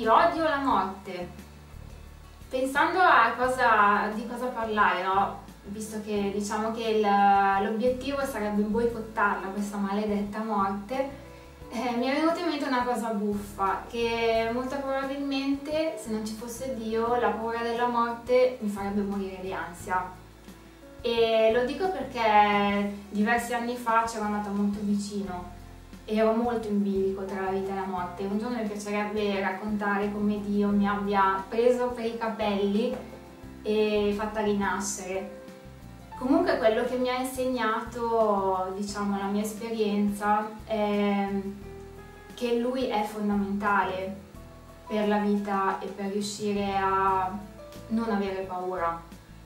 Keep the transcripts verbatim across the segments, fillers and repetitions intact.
sì, odio la morte. Pensando a cosa, di cosa parlare, no? Visto che diciamo che l'obiettivo sarebbe boicottarla, questa maledetta morte, eh, mi è venuta in mente una cosa buffa, che molto probabilmente se non ci fosse Dio la paura della morte mi farebbe morire di ansia. E lo dico perché diversi anni fa c'ero andata molto vicino, ero molto in bilico tra la vita e la morte. Un giorno mi piacerebbe raccontare come Dio mi abbia preso per i capelli e fatta rinascere. Comunque quello che mi ha insegnato, diciamo, la mia esperienza è che Lui è fondamentale per la vita e per riuscire a non avere paura.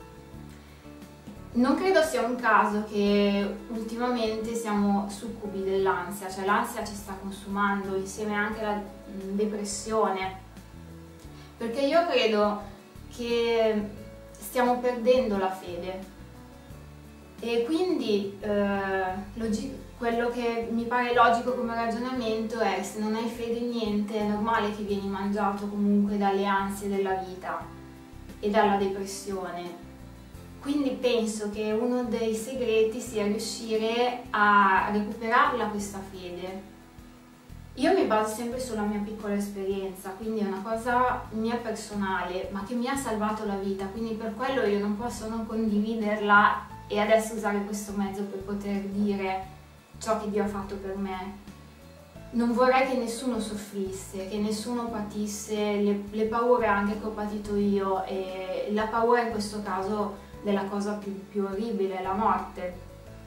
Non credo sia un caso che ultimamente siamo succubi dell'ansia, cioè l'ansia ci sta consumando insieme anche alla depressione, perché io credo che stiamo perdendo la fede e quindi eh, quello che mi pare logico come ragionamento è: se non hai fede in niente è normale che vieni mangiato comunque dalle ansie della vita e dalla depressione. Quindi penso che uno dei segreti sia riuscire a recuperarla questa fede. Io mi baso sempre sulla mia piccola esperienza, quindi è una cosa mia personale, ma che mi ha salvato la vita, quindi per quello io non posso non condividerla e adesso usare questo mezzo per poter dire ciò che Dio ha fatto per me. Non vorrei che nessuno soffrisse, che nessuno patisse le, le paure anche che ho patito io, e la paura in questo caso della cosa più, più orribile, la morte.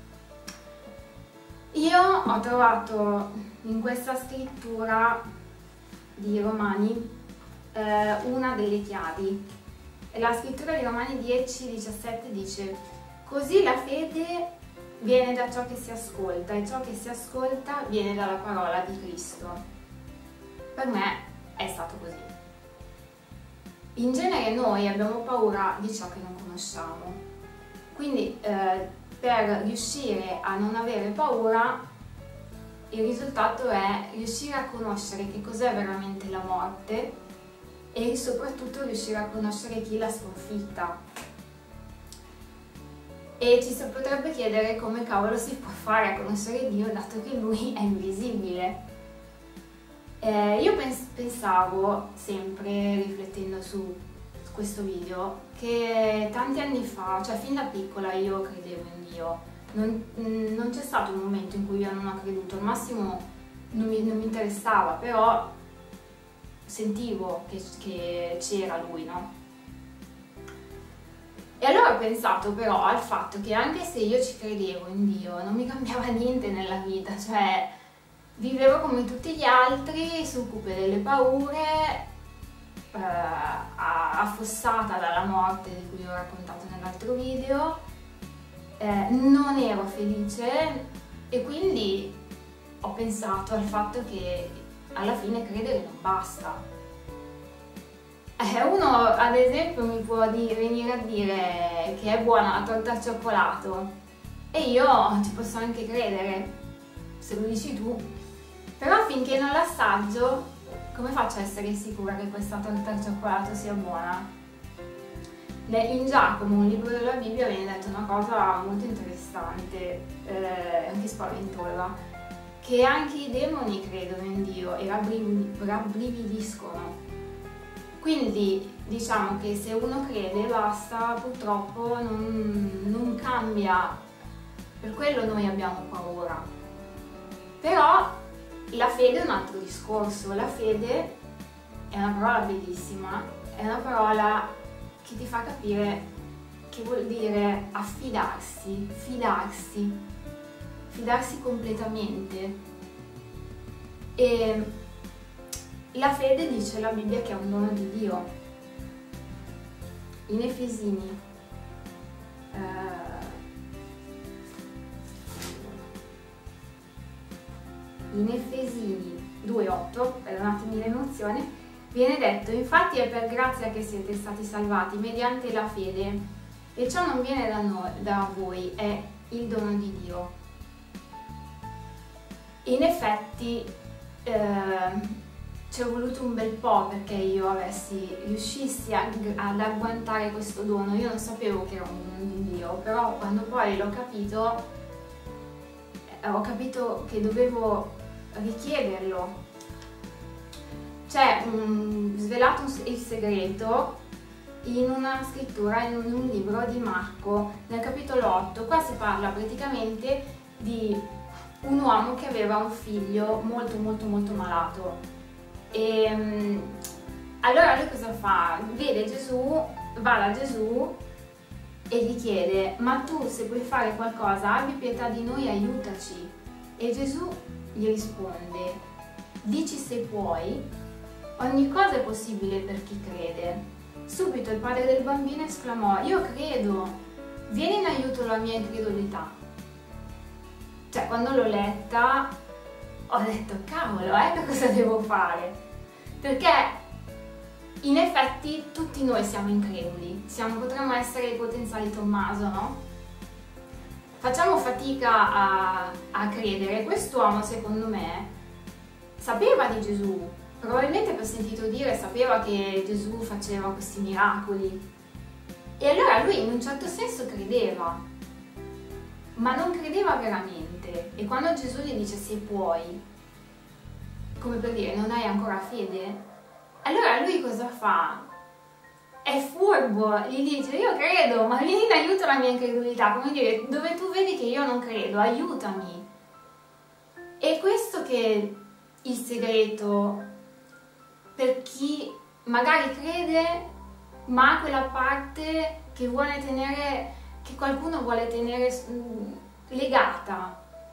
Io ho trovato in questa scrittura di Romani eh, una delle chiavi. La scrittura di Romani dieci diciassette dice: così la fede viene da ciò che si ascolta e ciò che si ascolta viene dalla parola di Cristo. Per me è stato così. In genere noi abbiamo paura di ciò che non conosciamo, quindi eh, per riuscire a non avere paura il risultato è riuscire a conoscere che cos'è veramente la morte e soprattutto riuscire a conoscere chi l'ha sconfitta. E ci si potrebbe chiedere come cavolo si può fare a conoscere Dio dato che Lui è invisibile. Eh, io pens pensavo sempre, riflettendo su questo video, che tanti anni fa, cioè fin da piccola, io credevo in Dio. Non, non c'è stato un momento in cui io non ho creduto, al massimo non mi, non mi interessava, però sentivo che c'era Lui, no? E allora ho pensato però al fatto che anche se io ci credevo in Dio, non mi cambiava niente nella vita, cioè vivevo come tutti gli altri, succube delle paure, eh, affossata dalla morte di cui ho raccontato nell'altro video, eh, non ero felice e quindi ho pensato al fatto che alla fine credere non basta. Eh, uno ad esempio mi può dire, venire a dire che è buona la torta al cioccolato e io ci posso anche credere, se lo dici tu, però finché non l'assaggio come faccio a essere sicura che questa torta al cioccolato sia buona? In Giacomo, un libro della Bibbia, viene detto una cosa molto interessante, eh, anche spaventosa, che anche i demoni credono in Dio e rabbrividiscono. Quindi diciamo che se uno crede basta, purtroppo non, non cambia, per quello noi abbiamo paura. Però la fede è un altro discorso, la fede è una parola bellissima, è una parola che ti fa capire che vuol dire affidarsi, fidarsi, fidarsi completamente. E la fede, dice la Bibbia, che è un dono di Dio. In Efesini eh, in Efesini due otto, perdonatemi l'emozione, viene detto: infatti è per grazia che siete stati salvati mediante la fede, e ciò non viene da, noi, da voi, è il dono di Dio. In effetti eh, ci è voluto un bel po' perché io avessi, riuscissi a, ad agguantare questo dono. Io non sapevo che era un dono di Dio, però quando poi l'ho capito, eh, ho capito che dovevo richiederlo. C'è um, svelato il segreto in una scrittura, in un libro di Marco, nel capitolo otto. Qua si parla praticamente di un uomo che aveva un figlio molto molto molto malato. E um, allora lui cosa fa? Vede Gesù, va da Gesù e gli chiede: ma tu, se puoi fare qualcosa, abbi pietà di noi, aiutaci. E Gesù gli risponde: dici se puoi, ogni cosa è possibile per chi crede. Subito il padre del bambino esclamò: io credo, vieni in aiuto alla mia incredulità. Cioè, quando l'ho letta ho detto: cavolo, ecco cosa devo fare, perché in effetti tutti noi siamo increduli, siamo, potremmo essere i potenziali Tommaso, no? Facciamo fatica a, a credere. Quest'uomo, secondo me, sapeva di Gesù, probabilmente per sentito dire sapeva che Gesù faceva questi miracoli, e allora lui in un certo senso credeva, ma non credeva veramente. E quando Gesù gli dice se puoi, come per dire non hai ancora fede, allora lui cosa fa? È furbo, gli dice: io credo, ma vieni in aiuto alla mia incredulità, come dire, dove tu vedi che io non credo, aiutami. E questo che è il segreto per chi magari crede, ma ha quella parte che vuole tenere, che qualcuno vuole tenere legata.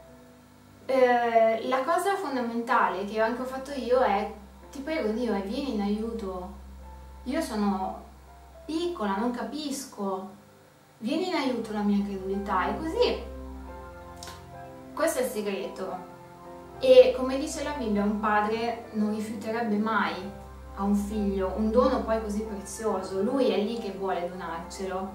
Eh, la cosa fondamentale che anche ho fatto io è: ti prego Dio, e vieni in aiuto, io sono piccola, non capisco, vieni in aiuto alla mia incredulità. E così, questo è il segreto. E come dice la Bibbia, un padre non rifiuterebbe mai a un figlio un dono poi così prezioso, lui è lì che vuole donarcelo.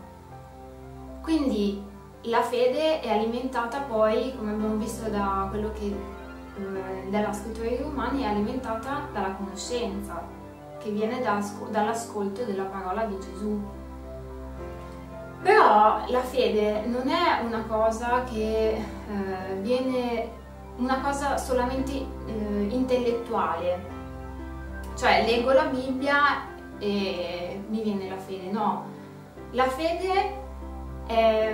Quindi la fede è alimentata poi, come abbiamo visto da quello che eh, dalla scrittura dei Romani, è alimentata dalla conoscenza, che viene da, dall'ascolto della parola di Gesù. Però la fede non è una cosa che eh, viene, una cosa solamente eh, intellettuale, cioè leggo la Bibbia e mi viene la fede. No, la fede è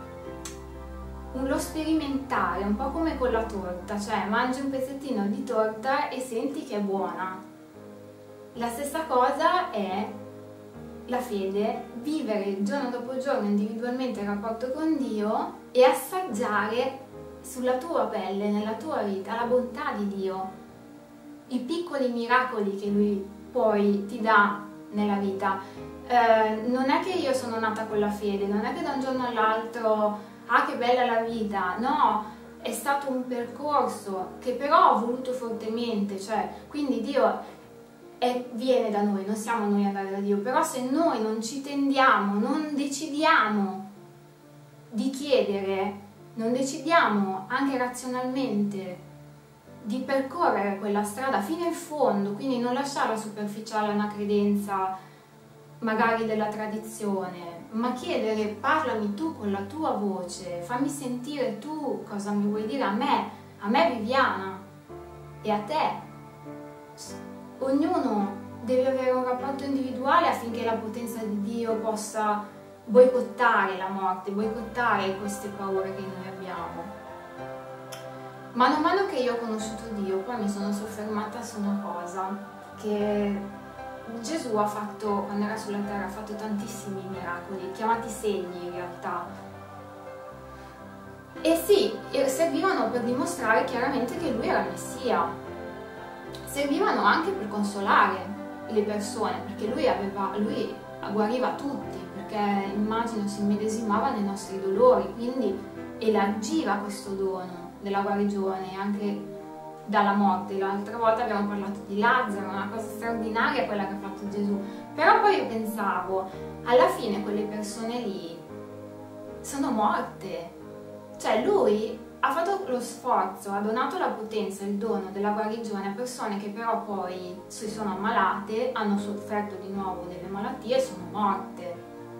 lo sperimentare, un po' come con la torta, cioè mangi un pezzettino di torta e senti che è buona. La stessa cosa è la fede, vivere giorno dopo giorno individualmente il rapporto con Dio e assaggiare sulla tua pelle, nella tua vita, la bontà di Dio, i piccoli miracoli che Lui poi ti dà nella vita. Eh, non è che io sono nata con la fede, non è che da un giorno all'altro ah che bella la vita, no, è stato un percorso che però ho voluto fortemente, cioè quindi Dio è, viene da noi, non siamo noi ad andare da Dio, però se noi non ci tendiamo, non decidiamo di chiedere, non decidiamo anche razionalmente di percorrere quella strada fino in fondo, quindi non lasciarla superficiale a una credenza magari della tradizione, ma chiedere: parlami tu con la tua voce, fammi sentire tu cosa mi vuoi dire a me, a me Viviana e a te. Ognuno deve avere un rapporto individuale affinché la potenza di Dio possa boicottare la morte, boicottare queste paure che noi abbiamo. Mano a mano che io ho conosciuto Dio, poi mi sono soffermata su una cosa, che Gesù ha fatto, quando era sulla terra, ha fatto tantissimi miracoli, chiamati segni in realtà. E sì, servivano per dimostrare chiaramente che lui era il Messia, servivano anche per consolare le persone, perché lui, aveva, lui guariva tutti, perché immagino si immedesimava nei nostri dolori, quindi elargiva questo dono della guarigione anche dalla morte. L'altra volta abbiamo parlato di Lazzaro, una cosa straordinaria quella che ha fatto Gesù. Però poi io pensavo, alla fine quelle persone lì sono morte, cioè lui ha fatto lo sforzo, ha donato la potenza e il dono della guarigione a persone che però poi si sono ammalate, hanno sofferto di nuovo delle malattie e sono morte.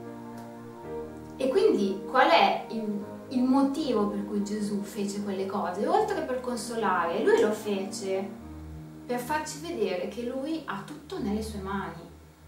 E quindi qual è il, il motivo per cui Gesù fece quelle cose? Oltre per consolare, lui lo fece per farci vedere che lui ha tutto nelle sue mani.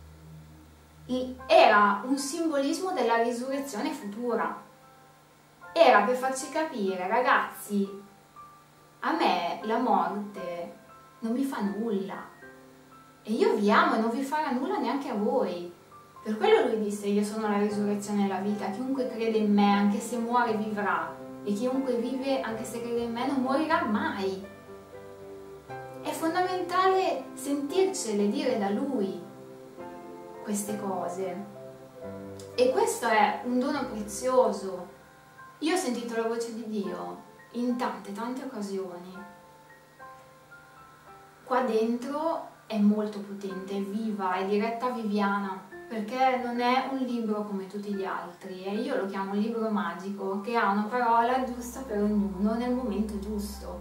Era un simbolismo della risurrezione futura. Era per farci capire, ragazzi, a me la morte non mi fa nulla e io vi amo e non vi farà nulla neanche a voi. Per quello lui disse: io sono la risurrezione e la vita, chiunque crede in me anche se muore vivrà, e chiunque vive anche se crede in me non morirà mai. È fondamentale sentircele dire da lui queste cose, e questo è un dono prezioso. Io ho sentito la voce di Dio in tante tante occasioni. Qua dentro è molto potente, è viva, è diretta viviana, perché non è un libro come tutti gli altri, e io lo chiamo un libro magico che ha una parola giusta per ognuno nel momento giusto.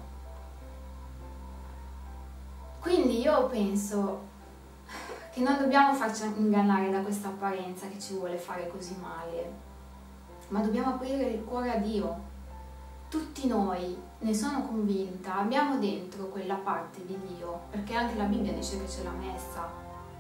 Quindi io penso che non dobbiamo farci ingannare da questa apparenza che ci vuole fare così male, ma dobbiamo aprire il cuore a Dio. Tutti noi, ne sono convinta, abbiamo dentro quella parte di Dio, perché anche la Bibbia dice che ce l'ha messa.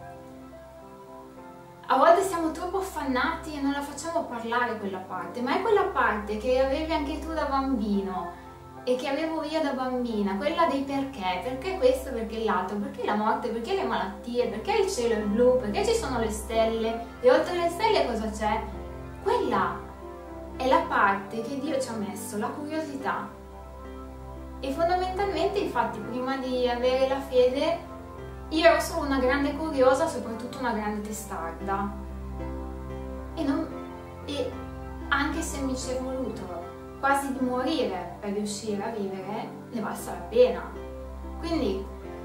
A volte siamo troppo affannati e non la facciamo parlare quella parte, ma è quella parte che avevi anche tu da bambino e che avevo io da bambina, quella dei perché, perché questo, perché l'altro, perché la morte, perché le malattie, perché il cielo è blu, perché ci sono le stelle, e oltre le stelle cosa c'è? Quella è la parte che Dio ci ha messo, la curiosità. E fondamentalmente, infatti, prima di avere la fede, io ero solo una grande curiosa, soprattutto una grande testarda. E, non, e anche se mi ci è voluto quasi di morire per riuscire a vivere, ne valsa la pena. Quindi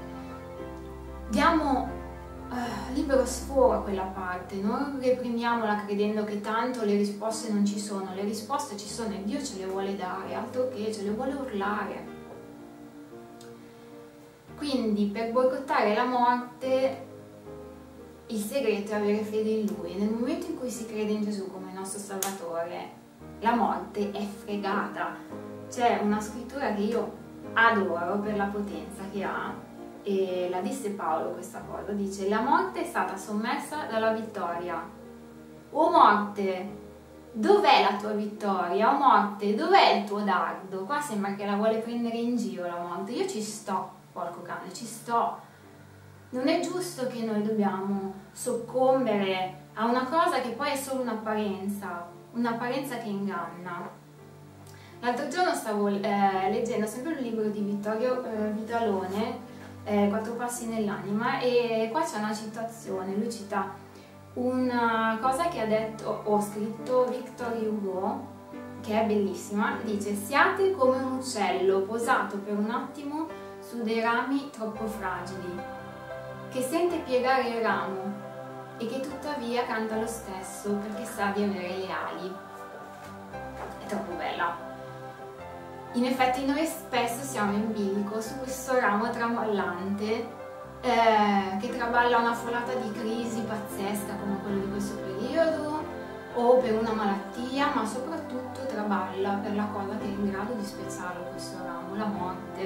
diamo Uh, libero sfogo a quella parte, non reprimiamola credendo che tanto le risposte non ci sono. Le risposte ci sono e Dio ce le vuole dare, altro che ce le vuole urlare. Quindi per boicottare la morte il segreto è avere fede in Lui. Nel momento in cui si crede in Gesù come nostro Salvatore, la morte è fregata. C'è una scrittura che io adoro per la potenza che ha, e la disse Paolo questa cosa, dice: la morte è stata sommersa dalla vittoria. O morte, dov'è la tua vittoria? O morte, dov'è il tuo dardo? Qua sembra che la vuole prendere in giro la morte. Io ci sto, porco cane, ci sto. Non è giusto che noi dobbiamo soccombere a una cosa che poi è solo un'apparenza, un'apparenza che inganna. L'altro giorno stavo eh, leggendo sempre il libro di Vittorio eh, Vitalone, Eh, Quattro passi nell'anima, e qua c'è una citazione. Lui cita una cosa che ha detto o scritto Victor Hugo, che è bellissima. Dice: siate come un uccello posato per un attimo su dei rami troppo fragili, che sente piegare il ramo e che tuttavia canta lo stesso perché sa di avere le ali. È troppo bella. In effetti noi spesso siamo in bilico su questo ramo traballante eh, che traballa una folata di crisi pazzesca come quello di questo periodo, o per una malattia, ma soprattutto traballa per la cosa che è in grado di spezzarlo questo ramo, la morte.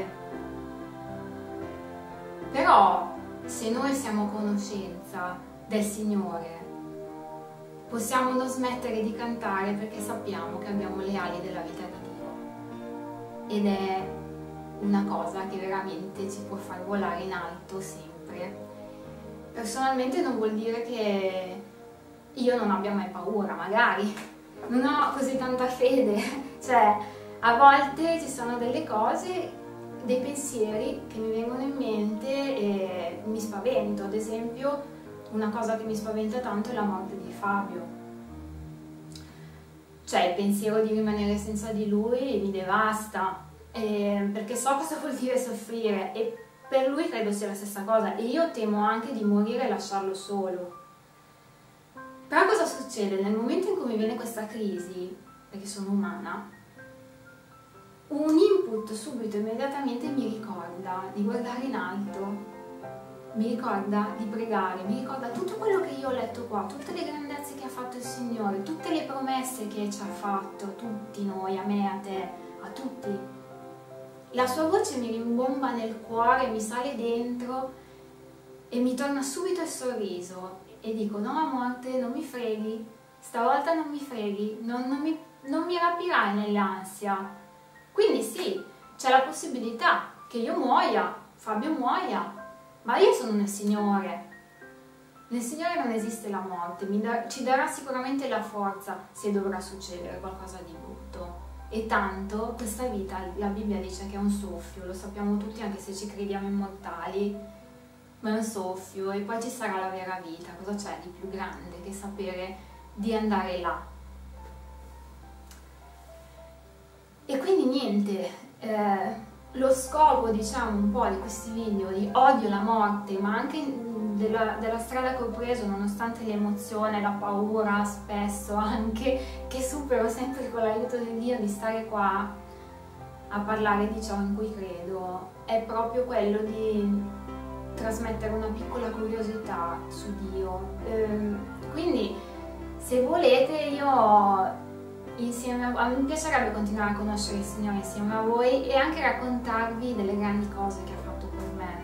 Però se noi siamo a conoscenza del Signore, possiamo non smettere di cantare perché sappiamo che abbiamo le ali della vita di Dio. Ed è una cosa che veramente ci può far volare in alto sempre. Personalmente non vuol dire che io non abbia mai paura, magari non ho così tanta fede, cioè a volte ci sono delle cose, dei pensieri che mi vengono in mente e mi spavento. Ad esempio, una cosa che mi spaventa tanto è la morte di Fabio. Cioè il pensiero di rimanere senza di lui mi devasta, eh, perché so cosa vuol dire soffrire, e per lui credo sia la stessa cosa, e io temo anche di morire e lasciarlo solo. Però cosa succede? Nel momento in cui mi viene questa crisi, perché sono umana, un l'input subito, immediatamente mi ricorda di guardare in alto, mi ricorda di pregare, mi ricorda tutto quello che io ho letto qua, tutte le grandezze che ha fatto il Signore, tutte le promesse che ci ha fatto a tutti noi, a me, a te, a tutti. La sua voce mi rimbomba nel cuore, mi sale dentro e mi torna subito il sorriso e dico: no morte, non mi freghi, stavolta non mi freghi, non, non, mi, non mi rapirai nell'ansia. Quindi sì, c'è la possibilità che io muoia, Fabio muoia, ma io sono nel Signore. Nel Signore non esiste la morte, mi da, ci darà sicuramente la forza se dovrà succedere qualcosa di brutto. E tanto questa vita, la Bibbia dice che è un soffio, lo sappiamo tutti anche se ci crediamo immortali, ma è un soffio e poi ci sarà la vera vita. Cosa c'è di più grande che sapere di andare là? E quindi niente, eh, lo scopo, diciamo, un po' di questi video di odio la morte, ma anche della, della strada che ho preso, nonostante l'emozione, la paura, spesso anche, che supero sempre con l'aiuto di Dio, di stare qua a parlare di ciò in cui credo, è proprio quello di trasmettere una piccola curiosità su Dio. Ehm, quindi, se volete, io insieme a, a mi piacerebbe continuare a conoscere il Signore insieme a voi e anche raccontarvi delle grandi cose che ha fatto per me.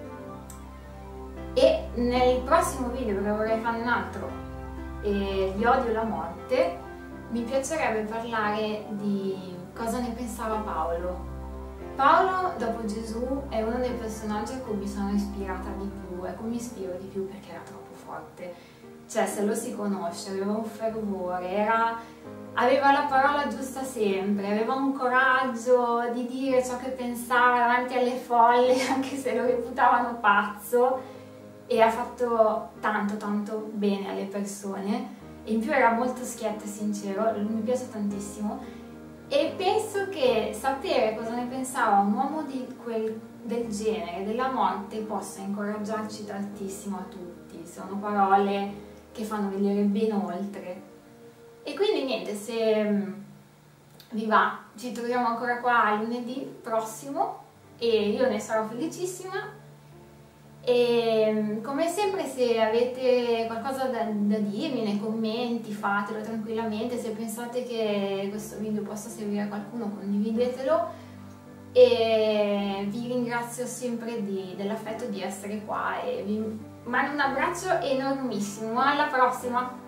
E nel prossimo video, perché vorrei fare un altro, eh, gli odio la morte, mi piacerebbe parlare di cosa ne pensava Paolo. Paolo, dopo Gesù, è uno dei personaggi a cui mi sono ispirata di più, a cui mi ispiro di più perché era troppo forte. Cioè, se lo si conosce, aveva un fervore, era, aveva la parola giusta sempre, aveva un coraggio di dire ciò che pensava davanti alle folle, anche se lo reputavano pazzo, e ha fatto tanto tanto bene alle persone, e in più era molto schietto e sincero, mi piace tantissimo, e penso che sapere cosa ne pensava un uomo di quel, del genere, della morte, possa incoraggiarci tantissimo a tutti. Sono parole che fanno vedere ben oltre. E quindi niente, se vi va, ci troviamo ancora qua lunedì prossimo e io ne sarò felicissima. E come sempre, se avete qualcosa da, da dirmi nei commenti, fatelo tranquillamente. Se pensate che questo video possa servire a qualcuno, condividetelo, e vi ringrazio sempre dell'affetto di essere qua e vi mando un abbraccio enormissimo. Alla prossima!